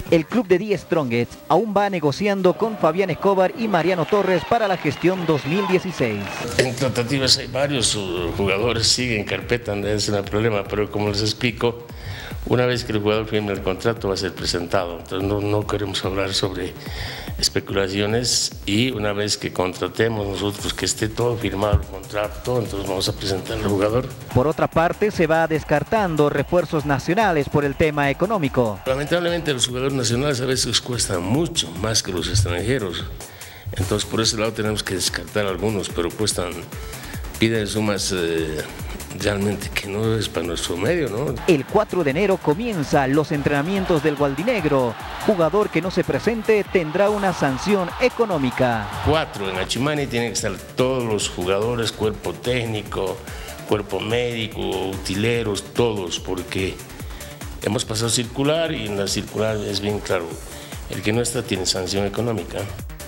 El club de Die Strongets aún va negociando con Fabián Escobar y Mariano Torres para la gestión 2016. En tratativas hay varios jugadores, siguen en carpeta, no es un problema, pero como les explico, una vez que el jugador firme el contrato va a ser presentado, entonces no queremos hablar sobre especulaciones, y una vez que contratemos nosotros, que esté todo firmado el contrato, entonces vamos a presentar al jugador. Por otra parte, se va descartando refuerzos nacionales por el tema económico. Lamentablemente los jugadores nacionales a veces cuestan mucho más que los extranjeros, entonces por ese lado tenemos que descartar algunos, pero piden sumas realmente que no es para nuestro medio, ¿no? El 4 de enero comienzan los entrenamientos del Gualdinegro. Jugador que no se presente tendrá una sanción económica. 4, en Achimani tienen que estar todos los jugadores, cuerpo técnico, cuerpo médico, utileros, todos, porque hemos pasado circular y en la circular es bien claro, el que no está tiene sanción económica.